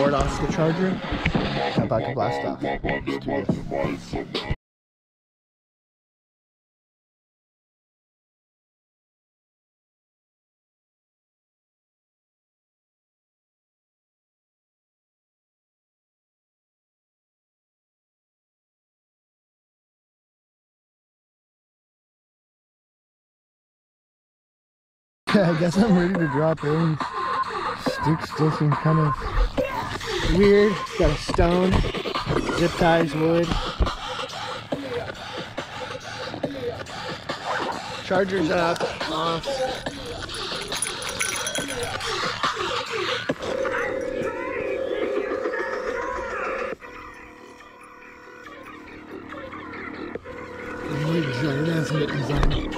board off the charger. I'm about to blast off. Let's do this. I guess I'm ready to drop in. Stick still seems kind of weird. It's got a stone, zip ties, wood. Charger's up, off. Giant ass mittens on.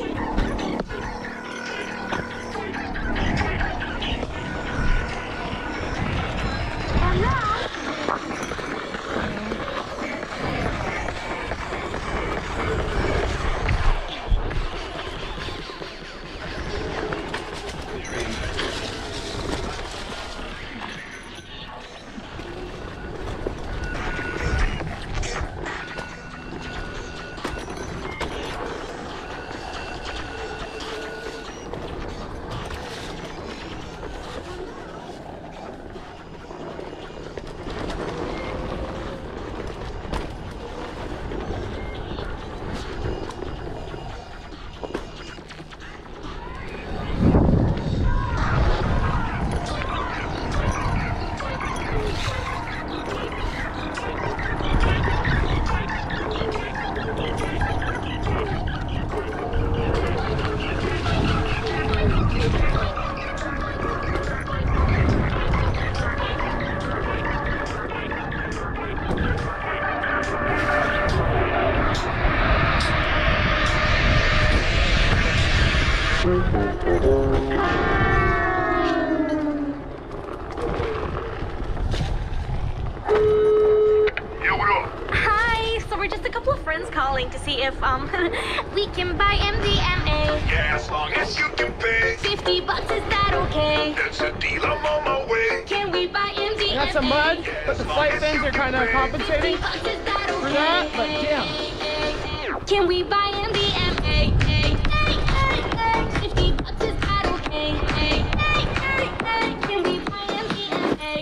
Calling to see if we can buy MDMA. Yeah, as long as you can pay $50, is that okay? That's a deal, I'm on my way. Can we buy MDMA? I got some mud, but the flight fins are kind of compensating for that, but damn. Can we buy MDMA? $50, is that okay? Can we buy MDMA?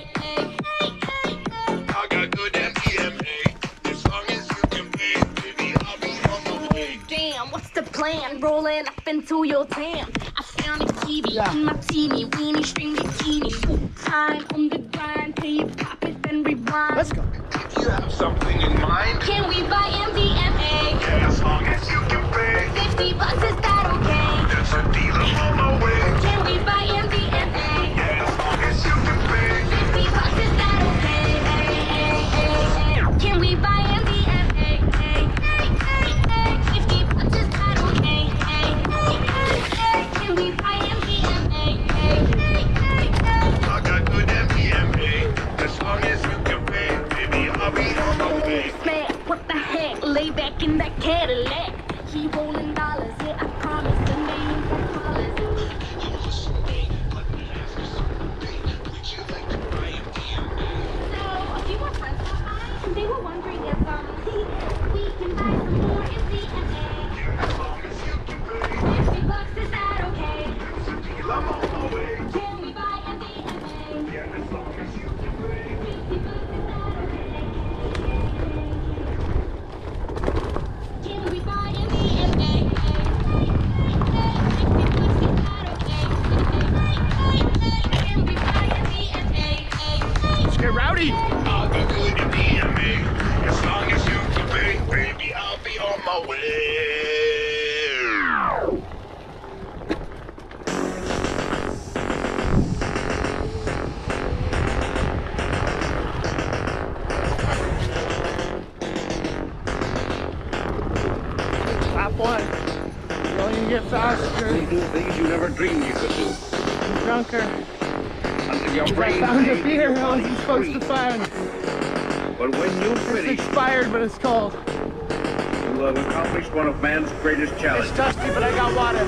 I got good MTB. As long as you can pay, baby, I'll be on my way. Damn, what's the plan? Rolling up into your tan. I found a TV in my teeny weeny string bikini. Full time on the grind, till you pop it then rewind. Let's go. You have something in mind? Can we buy MDMA? Yeah, as long as you can pay $50, is that okay? That's a deal, I'm on my way. Can we buy MDMA? Yeah, as long as you can pay $50, is that okay? Can we buy MDMA? $50, is that okay? Can we buy MDMA? I got good MTB. As long as you can pay, baby, I'll be on my way. Man, what the heck? Lay back in that Cadillac. He rolling dollars, yeah, I promise the name for dollars. So, a few more friends got by, and they were wondering if we can buy some more MDMA. As long as you can pay, $50, is that okay? that's a deal, I'm on my way. Can we buy MDMA? Yeah, as long as you can pay. $50, is that okay? Can we buy MDMA? Can we buy MDMA? Let's get rowdy. I got good MTB. As long as you can pay, baby, I'll be on my way. Lap one. Going to get faster. You do things you never dreamed you could do. Drunker. Until your I brain found a hangs beer your I body wasn't supposed free. to find. But when you It's finish, expired, but it's cold. you have accomplished one of man's greatest It's challenges. dusty, but I got water.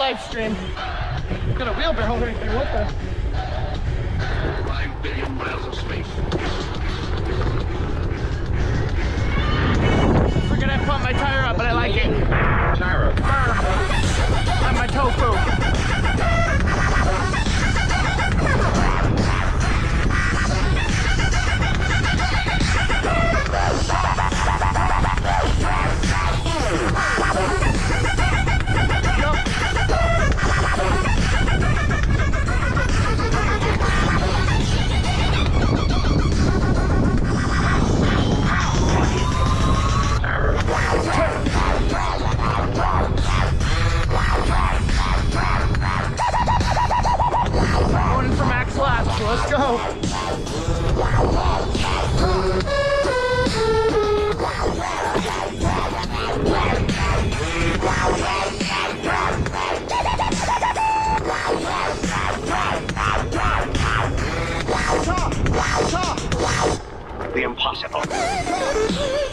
live stream. Got a wheelbarrow right there. What the? 5 billion miles of space. Forget I pumped my tire up, but I like it. Tire up. On my tofu. Going in for max laps, so let's go. The impossible.